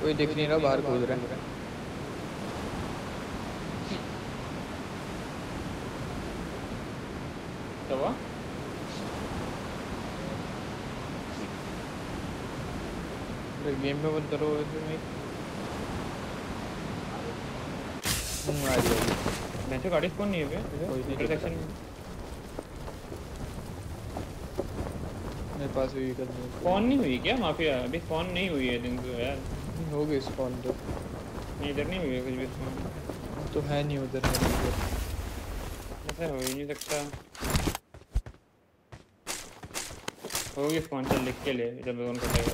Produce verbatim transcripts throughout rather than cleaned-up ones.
कोई दिख नहीं रहा, बाहर कूद रहा है। तो वो गेम में बंद करो ऐसे में। हम्म आ गया। मैं तो गाड़ी स्पॉन नहीं है बे कोई नहीं इंटरसेक्शन में। मेरे पास भी व्हीकल नहीं है। स्पॉन नहीं हुई क्या माफिया? अभी स्पॉन नहीं हुई है दिन तो यार। हो गई स्पॉन तो। नहीं इधर नहीं हुई है कुछ भी स्पॉन। तो है नहीं उधर, है नहीं उधर। ऐसा हो ही नहीं सकता। होगी स्पॉन, चल लिख के ले जब जोन कटेगा।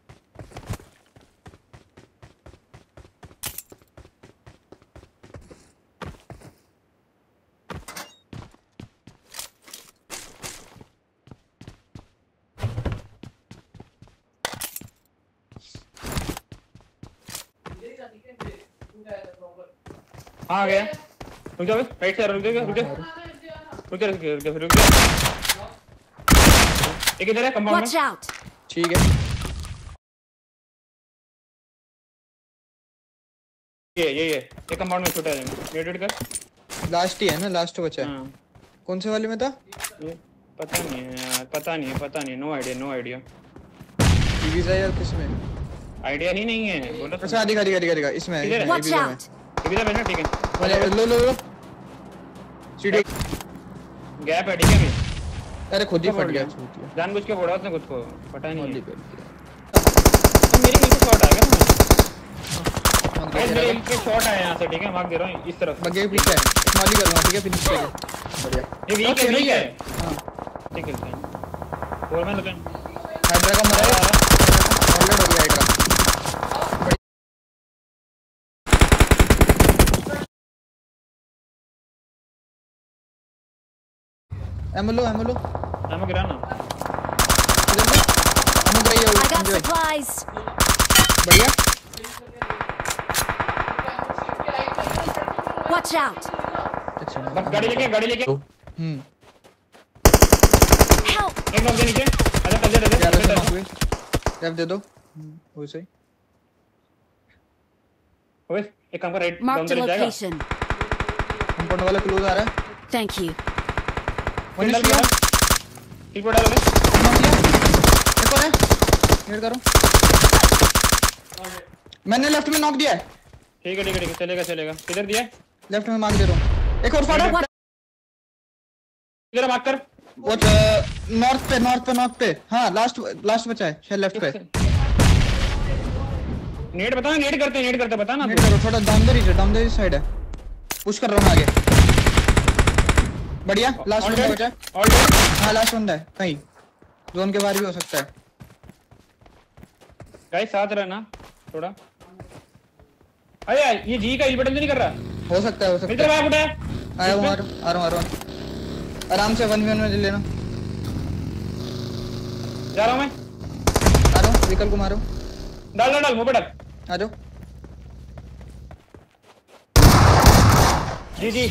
हाँ आ गया। रुक जा बे, राइट से रुक जा, रुक जा रुक जा रुक जा रुक जा फिर रुक जा। एक इधर है कंपाउंड में। ठीक है ये ये ये ये कंपाउंड में छोटा है। वेट वेट कर। लास्ट ही है ना, लास्ट बचा है। हाँ कौन से वाले में था? ये पता नहीं है यार, पता नहीं है पता नहीं है, no idea no idea. TVs है यार किसमें? आइडिया ही नहीं है बोला। अच्छा दिखा दिखा दिखा दिखा इसमें है, इधर है। इसमें Watch में। out! इधर बैठना ठीक है। लो लो लो सीढ़ी। गैप है ठीक है। अरे खुद ही उसको फट फोड़ गया। लिया। जानबूझ के फोड़ा उसने खुद को, पता नहीं है। तो तो मेरी नीचे शॉट आएगा ना। गाइस मेरे बगे एक शॉट आया यहां से ठीक है, मार्क दे रहा हूं इस तरफ। के पीछे है, स्मॉली करूंगा ठीक है, फिनिश करेंगे। बढ़िया ये वीक है वीक है। हां ठीक है सही। और मैं लगा हाइड्रा का मरा है, ऑलरेडी हो गया हाइड्रा। एमो लो एमो लो एमो गिरा ना। एमो गिरा। I got supplies. बढ़िया। Watch out! अच्छा बस गाड़ी लेके गाड़ी लेके। हम्म Help! एक नॉक दे नीचे। अरे कल्चर दे ग्यारह से दे। नॉक हुए। रेव दे दो वो सही। ओए एक काम कर, राइट डाउन Marked a चले जाएगा। location. कंपाउंड वाला क्लोज आ रहा है। Thank you. वन डाल किया। ठीक पड़ा ले। एक और है, हिट करो। मैंने लेफ्ट में नॉक दिया है। ठीक है ठीक है ठीक है चलेगा चलेगा। किधर दिया है? लेफ्ट में मार्क दे रहा हूं। एक और फाड़ा। किधर मार्क कर। वो नॉर्थ पे नॉर्थ पे नॉर्थ पे। हाँ लास्ट लास्ट बचा है शायद लेफ्ट पे। नेट बता ना, नेट करते नेट करते बता ना। नेट करो थोड़ा down the reach, down the side है। पुश कर रहा हूं आगे। बढ़िया लास्ट बंदा बचा है। ऑलरेडी हाँ लास्ट बंदा है, कहीं जोन के बाहर भी हो सकता है। गाइस साथ रहना थोड़ा। अरे यार ये जी का हिल बटन तो नहीं कर रहा। हो सकता है हो सकता इधर है। आ उठा। आया हूं आ रहा हूं आ रहा हूं आ रहा हूं। आराम से वन वन में ले लेना। जा रहा हूं मैं। आ रहा हूं, व्हीकल को मारो। डाल डाल डाल मुंह पे डाल। आ जाओ। जी जी